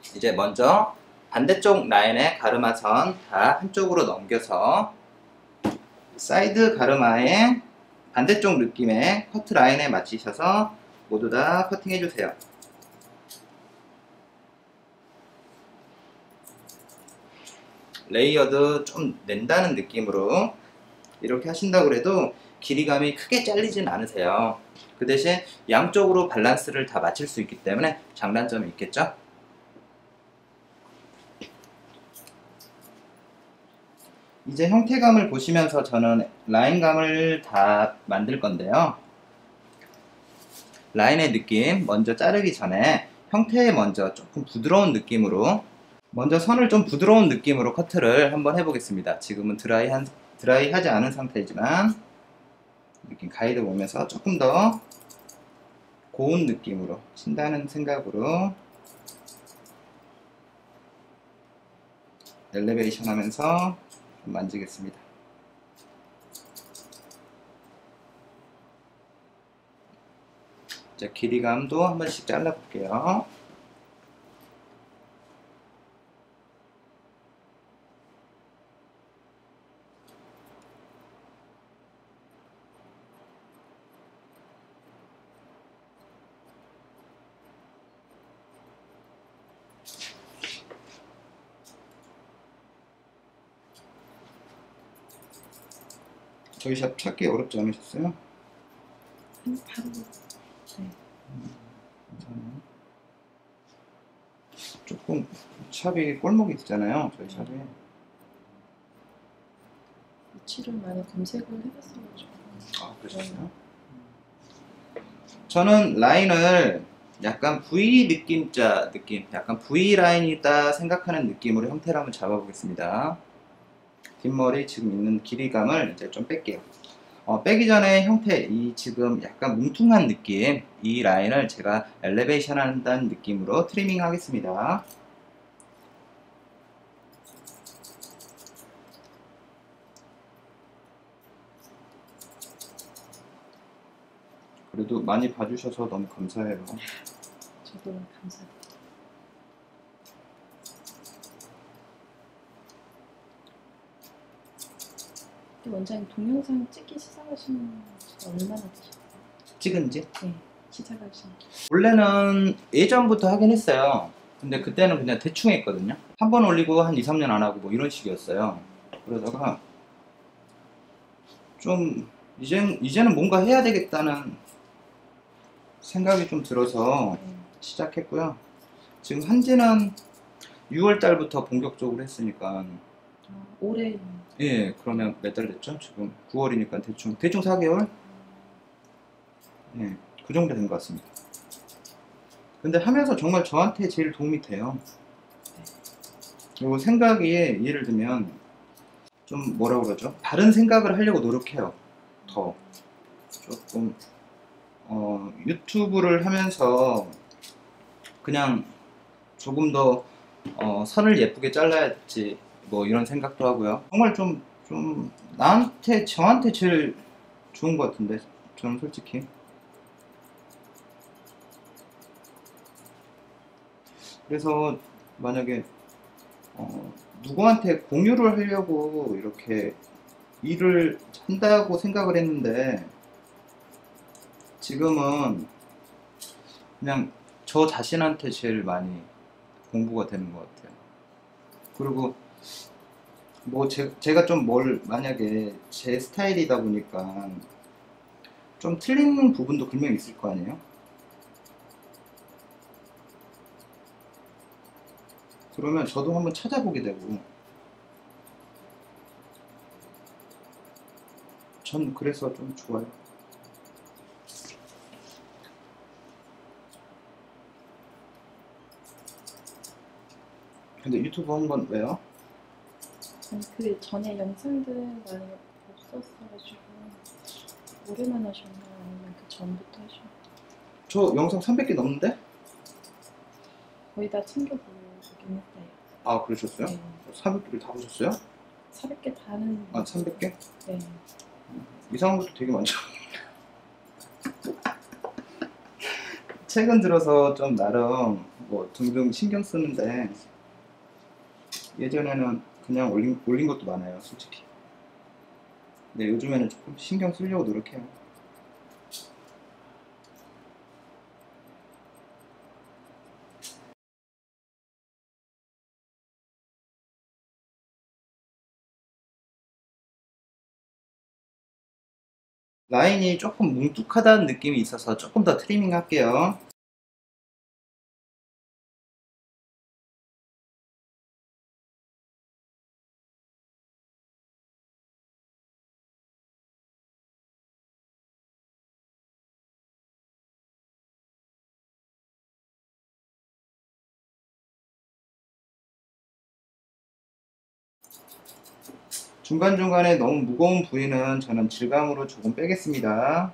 이제 먼저 반대쪽 라인의 가르마선 다 한쪽으로 넘겨서 사이드 가르마의 반대쪽 느낌의 커트 라인에 맞추셔서 모두 다 커팅 해주세요. 레이어드 좀 낸다는 느낌으로 이렇게 하신다고 해도 길이감이 크게 잘리진 않으세요. 그 대신 양쪽으로 밸런스를 다 맞출 수 있기 때문에 장단점이 있겠죠? 이제 형태감을 보시면서 저는 라인감을 다 만들 건데요. 라인의 느낌 먼저 자르기 전에 형태에 먼저 조금 부드러운 느낌으로 먼저 선을 좀 부드러운 느낌으로 커트를 한번 해보겠습니다. 지금은 드라이하지 않은 상태이지만 느낌 가이드 보면서 조금 더 고운 느낌으로 친다는 생각으로 엘리베이션 하면서 좀 만지겠습니다. 자, 길이감도 한 번씩 잘라볼게요. 저희 샵 찾기 어렵지 않으셨어요? 바로 네. 괜찮아요. 조금 샵이 꼴목이 있잖아요. 저희 샵에. 위치를 많이 검색을 해봤어가지고. 아, 그러셨어요? 저는 라인을 약간 V 느낌자 느낌, 약간 V 라인이다 생각하는 느낌으로 형태를 한번 잡아보겠습니다. 뒷머리 지금 있는 길이감을 이제 좀 뺄게요. 빼기 전에 형태, 이 지금 약간 뭉퉁한 느낌, 이 라인을 제가 엘리베이션 한다는 느낌으로 트리밍 하겠습니다. 그래도 많이 봐주셔서 너무 감사해요. 저도 감사합니다. 원장님 동영상 찍기 시작하신 지 얼마나 되셨어요? 찍은 지? 네, 시작하신. 원래는 예전부터 하긴 했어요. 근데 그때는 그냥 대충 했거든요. 한 번 올리고 한 2, 3년 안 하고 뭐 이런 식이었어요. 그러다가 좀 이제는 뭔가 해야 되겠다는 생각이 좀 들어서 시작했고요. 지금 한지는 6월 달부터 본격적으로 했으니까 올해. 예, 그러면 몇 달 됐죠? 지금 9월이니까 대충 4개월? 예, 그 정도 된 것 같습니다. 근데 하면서 정말 저한테 제일 도움이 돼요. 그리고 생각이 예를 들면 좀 뭐라 그러죠? 다른 생각을 하려고 노력해요. 더 조금 유튜브를 하면서 그냥 조금 더 선을 예쁘게 잘라야지 뭐 이런 생각도 하고요. 정말 좀 저한테 제일 좋은 것 같은데 저는 솔직히. 그래서 만약에 누구한테 공유를 하려고 이렇게 일을 한다고 생각을 했는데 지금은 그냥 저 자신한테 제일 많이 공부가 되는 것 같아요. 그리고 뭐 제가 좀 만약에 제 스타일이다 보니까 좀 틀린 부분도 분명히 있을 거 아니에요? 그러면 저도 한번 찾아보게 되고 전 그래서 좀 좋아요. 근데 유튜브 한 건 왜요? 아니, 그 전에 영상들 많이 없었어가지고 오랜만에 하셨나요? 아니면 그 전부터 하셨나요? 저 영상 300개 넘는데? 거의 다 챙겨보긴 했어요. 아, 그러셨어요? 네. 300개를 다 보셨어요? 400개 다는. 아, 300개? 네. 이상한 것도 되게 많죠. 최근 들어서 좀 나름 뭐 등등 신경 쓰는데 예전에는 그냥 올린 것도 많아요, 솔직히. 근데 요즘에는 조금 신경 쓰려고 노력해요. 라인이 조금 뭉툭하다는 느낌이 있어서 조금 더 트리밍 할게요. 중간중간에 너무 무거운 부위는 저는 질감으로 조금 빼겠습니다.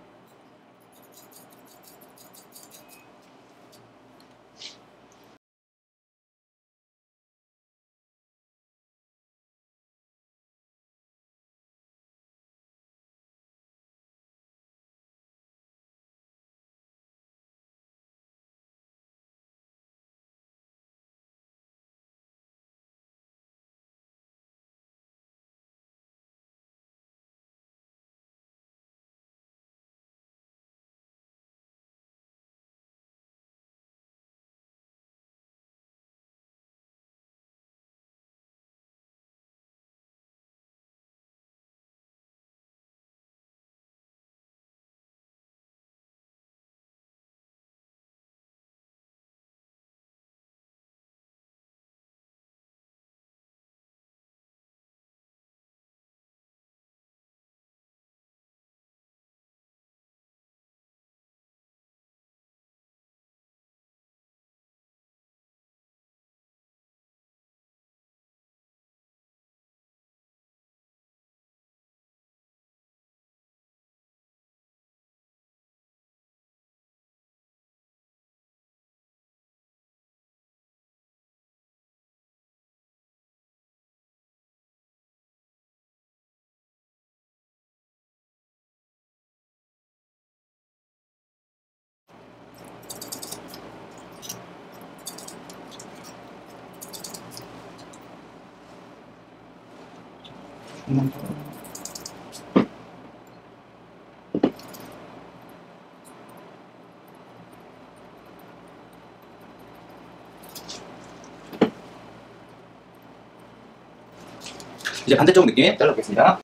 이제 반대쪽 느낌 잘라보겠습니다.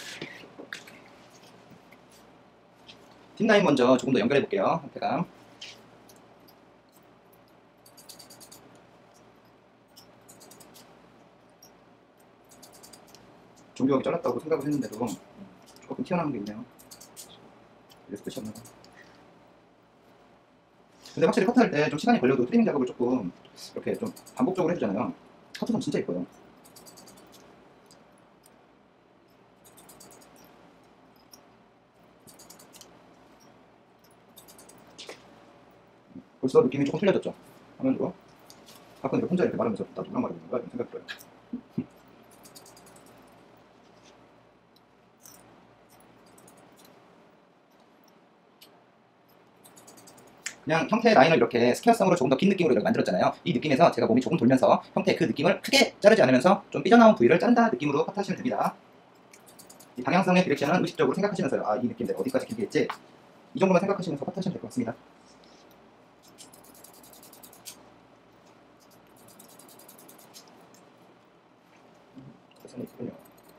뒷라인 먼저 조금 더 연결해 볼게요. 형태감. 정교하게 잘랐다고 생각을 했는데도 조금 튀어나온 게 있네요. 그래서 끝이 없나 봐. 근데 확실히 커트할 때 좀 시간이 걸려도 트리밍 작업을 조금 이렇게 좀 반복적으로 해주잖아요. 커트선 진짜 예뻐요. 벌써 느낌이 조금 틀려졌죠? 화면으로. 가끔 이렇게 혼자 이렇게 말하면서 나 누구랑 말하는 건가? 이런 생각이 들어요. 그냥 형태 라인을 이렇게 스퀘어성으로 조금 더 긴 느낌으로 이렇게 만들었잖아요. 이 느낌에서 제가 몸이 조금 돌면서 형태 그 느낌을 크게 자르지 않으면서 좀 삐져나온 부위를 자른다 느낌으로 커트하시면 됩니다. 이 방향성의 디렉션은 의식적으로 생각하시면서요. 아, 이 느낌 내가 어디까지 길게 했지? 이 정도만 생각하시면서 커트하시면 될 것 같습니다. 선이 있군요.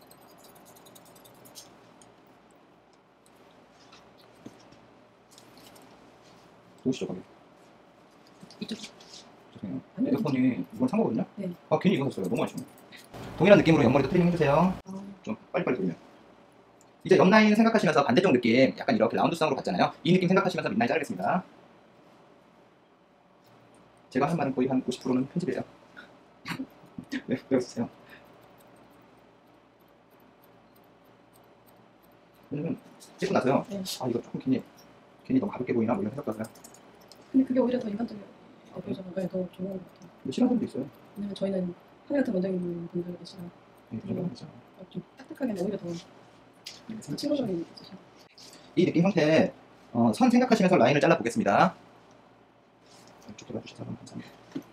보시죠, 거기. 이쪽. 죄송해요. 아니요. 에어컨이 이건 산 거거든요? 네. 아, 괜히 이거 샀어요. 너무 아쉬워. 동일한 느낌으로 옆머리도 트리밍 해주세요. 좀 빨리빨리 돌려. 이제 옆라인 생각하시면서 반대쪽 느낌, 약간 이렇게 라운드성으로 갔잖아요. 이 느낌 생각하시면서 밑라인 자르겠습니다. 제가 한 말은 거의 한 50%는 편집이에요. 네, 배워주세요. 왜냐면 찍고 나서요. 네. 아, 이거 조금 괜히 너무 가볍게 보이나? 뭐 이런 생각도 하고요. 근데 그게 오히려 더 인간적이고 보이잖아요. 더 좋은 것 같아요. 근데 싫어하는 사람도 있어요. 왜냐면 저희는 하늘 같은 원장님 분들 계시나 네, 그런 거 있죠. 좀 딱딱하게 오히려 더 네, 친구적인 있으셔. 이 느낌 형태 선 생각하시면서 라인을 잘라 보겠습니다. 이쪽에 봐주셔서 감사합니다.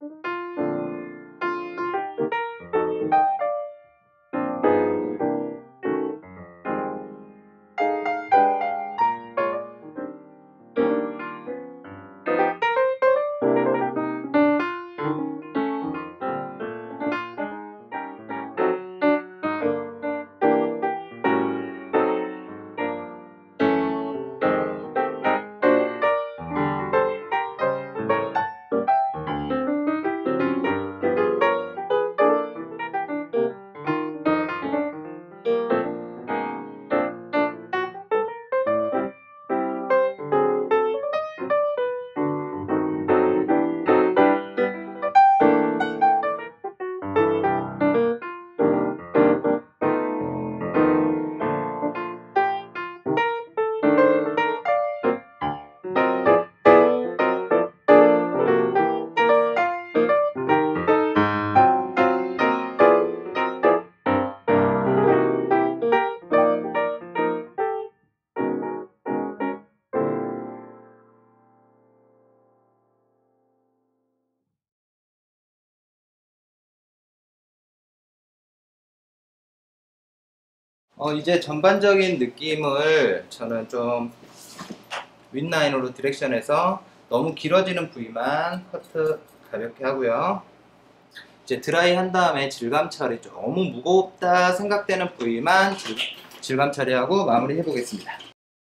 이제 전반적인 느낌을 저는 좀 윗라인으로 디렉션해서 너무 길어지는 부위만 커트 가볍게 하고요. 이제 드라이 한 다음에 질감 처리, 너무 무겁다 생각되는 부위만 질감 처리하고 마무리 해보겠습니다.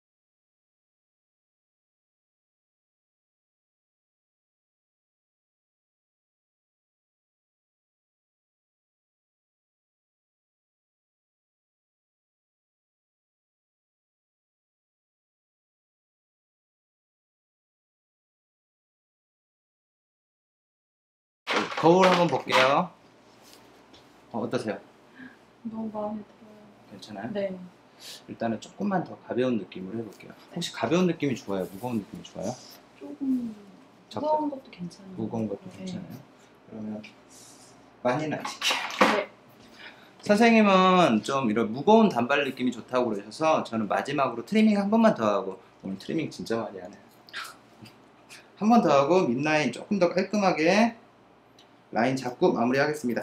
거울 한번 볼게요. 어떠세요? 너무 마음에 들어요. 괜찮아요? 네. 일단은 조금만 더 가벼운 느낌으로 해볼게요. 혹시 가벼운 느낌이 좋아요? 무거운 느낌이 좋아요? 조금 무거운 것도 괜찮아요. 무거운 것도 네. 괜찮아요? 그러면 많이는 안 시켜요. 네. 선생님은 좀 이런 무거운 단발 느낌이 좋다고 그러셔서 저는 마지막으로 트리밍 한 번만 더 하고, 오늘 트리밍 진짜 많이 하네요. 한 번 더 하고 밑라인 조금 더 깔끔하게 라인 잡고 마무리하겠습니다.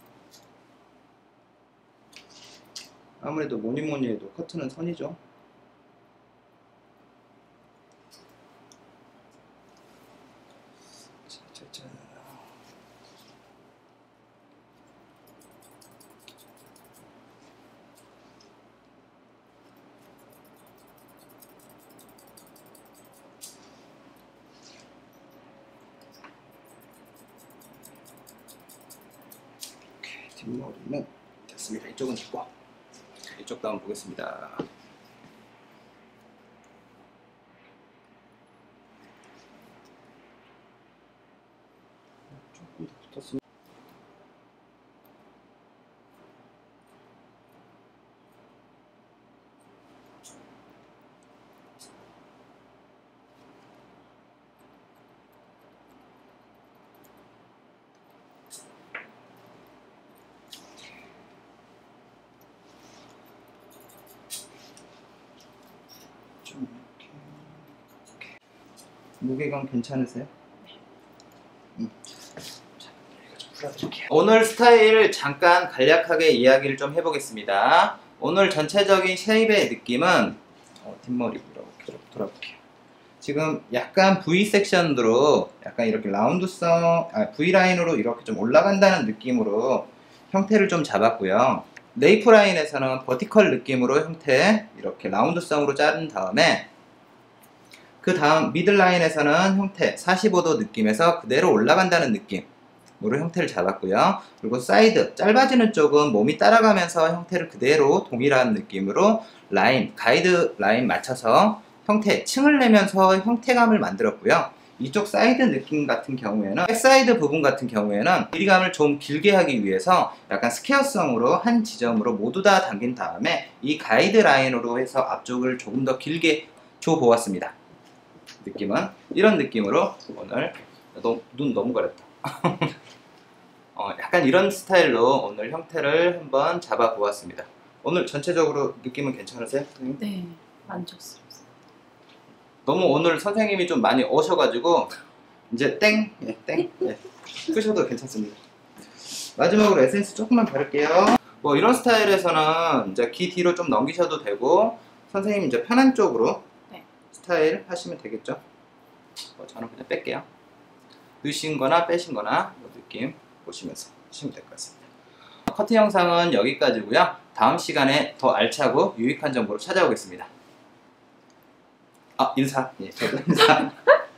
아무래도 뭐니 해도 커트는 선이죠. 자. 오케이, 뒷머리는 됐습니다. 이쪽은 됐고, 이쪽도 한번 보겠습니다. 조금 더 붙었습니다. 좀 이렇게. 무게감 괜찮으세요? 자, 여기가 좀 풀어드릴게요. 오늘 스타일을 잠깐 간략하게 이야기를 좀 해보겠습니다. 오늘 전체적인 쉐입의 느낌은 뒷머리 이렇게 돌아볼게요. 지금 약간 V 섹션으로 약간 이렇게 라운드성, V 라인으로 이렇게 좀 올라간다는 느낌으로 형태를 좀 잡았고요. 네이프 라인에서는 버티컬 느낌으로 형태 이렇게 라운드성으로 자른 다음에, 그 다음 미들 라인에서는 형태 45도 느낌에서 그대로 올라간다는 느낌으로 형태를 잡았고요. 그리고 사이드 짧아지는 쪽은 몸이 따라가면서 형태를 그대로 동일한 느낌으로 라인, 가이드 라인 맞춰서 형태 층을 내면서 형태감을 만들었고요. 이쪽 사이드 느낌 같은 경우에는, 백사이드 부분 같은 경우에는 길이감을 좀 길게 하기 위해서 약간 스퀘어성으로 한 지점으로 모두 다 당긴 다음에 이 가이드 라인으로 해서 앞쪽을 조금 더 길게 줘 보았습니다. 느낌은 이런 느낌으로 오늘 눈 너무 가렸다. 약간 이런 스타일로 오늘 형태를 한번 잡아 보았습니다. 오늘 전체적으로 느낌은 괜찮으세요? 선생님? 네. 만족스럽습니다. 너무 오늘 선생님이 좀 많이 오셔가지고 이제 땡! 예, 땡! 예. 끄셔도 괜찮습니다. 마지막으로 에센스 조금만 바를게요. 뭐 이런 스타일에서는 이제 귀 뒤로 좀 넘기셔도 되고 선생님 이제 편한 쪽으로 네. 스타일 하시면 되겠죠. 저는 그냥 뺄게요. 넣으신 거나 빼신 거나 느낌 보시면서 하시면 될 것 같습니다. 커트 영상은 여기까지고요. 다음 시간에 더 알차고 유익한 정보로 찾아오겠습니다. 인사. 예, 저도 인사.